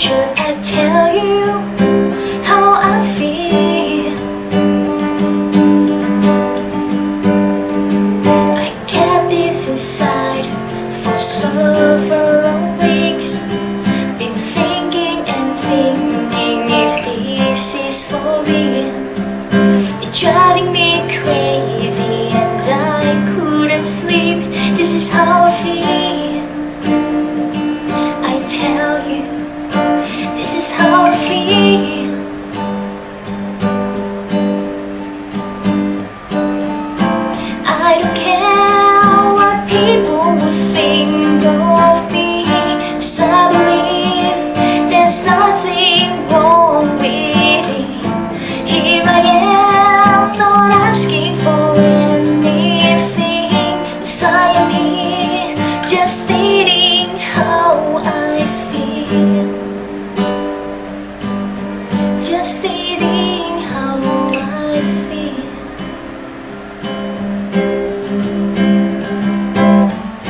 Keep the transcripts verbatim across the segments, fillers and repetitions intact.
should I tell you how I feel? I kept this inside for several weeks. Been thinking and thinking if this is for real. It's driving me crazy and I couldn't sleep. This is how I feel. I tell you, this is how I feel. I don't care what people will think of me, 'cause I believe there's nothing wrong with it. Here I am, not asking for anything, 'cause I am here just stating how I feel. Just stating how I feel.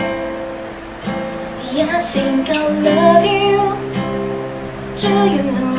Yeah, I think I love you. Do you know